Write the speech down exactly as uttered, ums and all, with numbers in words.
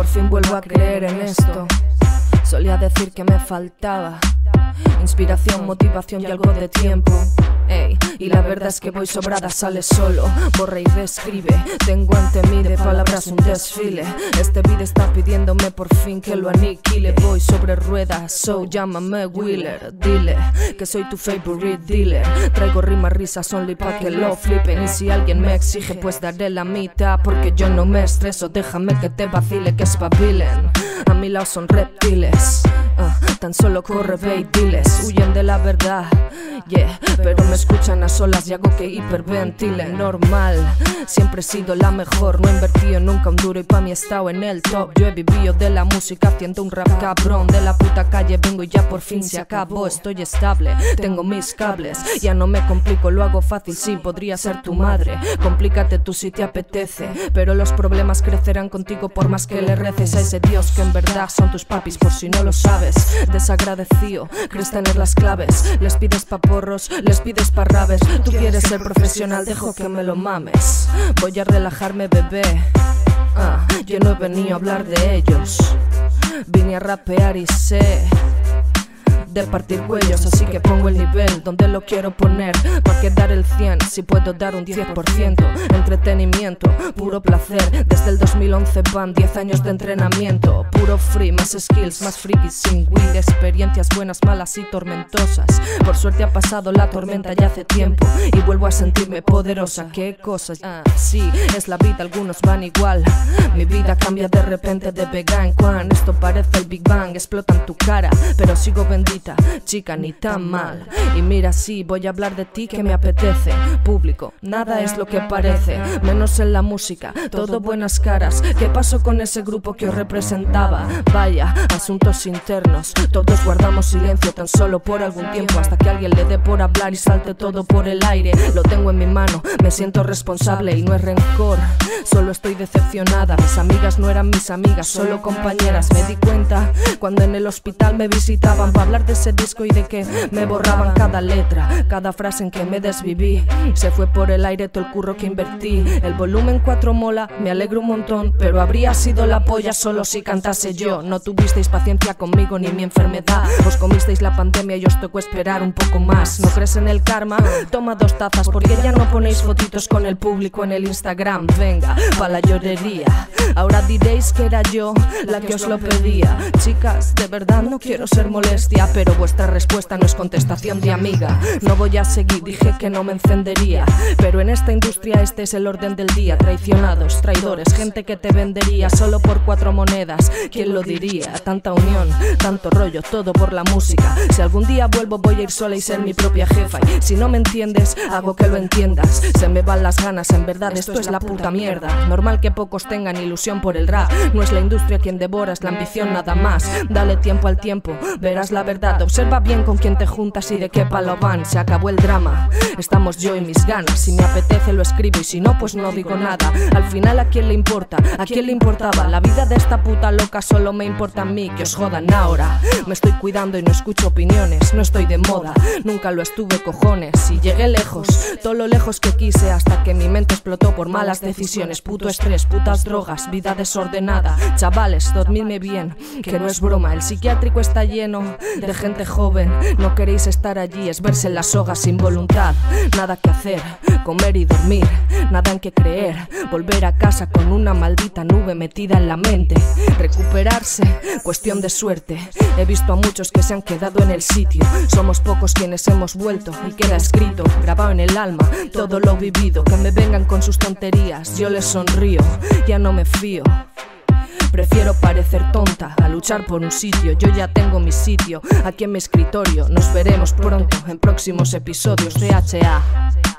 fin vuelvo a creer en esto. Solía decir que me faltaba inspiración, motivación y algo de tiempo. Ey, y la verdad es que voy sobrada, sale solo, borra y reescribe. Tengo ante mí de palabras un desfile. Este beat está pidiéndome por fin que lo aniquile. Voy sobre ruedas, so llámame Wheeler. Dile que soy tu favorite dealer. Traigo rimas, risas only pa' que lo flipen. Y si alguien me exige pues daré la mitad, porque yo no me estreso, déjame que te vacile, que espabilen. A mi lado son reptiles, uh, tan solo corre, ve y diles. Huyen de la verdad, yeah, pero me escuchan a solas y hago que hiperventilen. Normal, siempre he sido la mejor. No he invertido nunca un duro y pa' mí he estado en el top. Yo he vivido de la música haciendo un rap cabrón. De la puta calle vengo y ya por fin se acabó. Estoy estable, tengo mis cables, ya no me complico, lo hago fácil. Sí, podría ser tu madre, complícate tú si te apetece, pero los problemas crecerán contigo por más que le reces a ese Dios que en verdad son tus papis, por si no lo sabes. Desagradecido, crees tener las claves. Les pides pa' porros, les pides pa' rabes. Tú quieres ser profesional, dejo que me lo mames. Voy a relajarme, bebé. Ah, yo no he venido a hablar de ellos, vine a rapear y sé de partir cuellos, así que pongo el nivel donde lo quiero poner, pa' quedar el cien, si puedo dar un diez por ciento. Entretenimiento, puro placer, desde el dos mil once van diez años de entrenamiento. Puro free, más skills, más frikis sin weed. Experiencias buenas, malas y tormentosas. Por suerte ha pasado la tormenta ya hace tiempo y vuelvo a sentirme poderosa. Qué cosas, ah, sí, es la vida, algunos van igual. Mi vida cambia de repente de vega en cuan. Esto parece el Big Bang, explota en tu cara, pero sigo bendita, chica, ni tan mal. Y mira, sí, voy a hablar de ti que me apetece. Público, nada es lo que parece, menos en la música, todo buenas caras. ¿Qué pasó con ese grupo que os representaba? Vaya, asuntos internos, todos guardamos silencio tan solo por algún tiempo, hasta que alguien le dé por hablar y salte todo por el aire. Lo tengo en mi mano, me siento responsable y no es rencor, solo estoy decepcionada. Mis amigas no eran mis amigas, solo compañeras. Me di cuenta cuando en el hospital me visitaban para hablar de ese disco y de que me borraban cada letra, cada frase en que me desviví. Se fue por el aire todo el curro que invertí. El volumen cuatro mola, me alegro un montón, pero habría sido la polla solo si cantase yo. No tuvisteis paciencia conmigo ni mi enfermedad, os comisteis la pandemia y os tocó esperar un poco más. ¿No crees en el karma? Toma dos tazas, porque ya no ponéis fotitos con el público en el Instagram. Venga, pa' la llorería, ahora diréis que era yo la que os lo pedía. Chicas, de verdad no quiero ser molestia, pero vuestra respuesta no es contestación de amiga. No voy a seguir, dije que no me encendería, pero en esta industria este es el orden del día. Traicionados, traidores, gente que te vendería solo por cuatro monedas. ¿Quién lo diría? Tanta unión, tanto rollo, todo por la música. Si algún día vuelvo voy a ir sola y ser mi propia jefa, y si no me entiendes, hago que lo entiendas. Se me van las ganas, en verdad esto es la puta mierda. Normal que pocos tengan ilusión por el rap, no es la industria quien devora, es la ambición nada más. Dale tiempo al tiempo, verás la verdad. Observa bien con quién te juntas y de qué palo van. Se acabó el drama, estamos yo y mis ganas. Si me apetece lo escribo y si no pues no digo nada. Al final ¿a quién le importa? ¿A quién le importaba? La vida de esta puta loca solo me importa a mí. Que os jodan ahora, me estoy cuidando y no escucho opiniones. No estoy de moda, nunca lo estuve, cojones. Y llegué lejos, todo lo lejos que quise, hasta que mi mente explotó por malas decisiones. Puto estrés, putas drogas, vida desordenada. Chavales, dormidme bien, que no es broma. El psiquiátrico está lleno de gente joven. No queréis estar allí, es verse en la soga sin voluntad. Nada que hacer, comer y dormir, nada en que creer. Volver a casa con una maldita nube metida en la mente. Recuperarse, cuestión de suerte. He visto a muchos que se han quedado en el sitio. Somos pocos quienes hemos vuelto y queda escrito, grabado en el alma, todo lo vivido. Que me vengan con sus tonterías, yo les sonrío, ya no me fío. Prefiero parecer tonta a luchar por un sitio. Yo ya tengo mi sitio aquí en mi escritorio. Nos veremos pronto en próximos episodios de H A.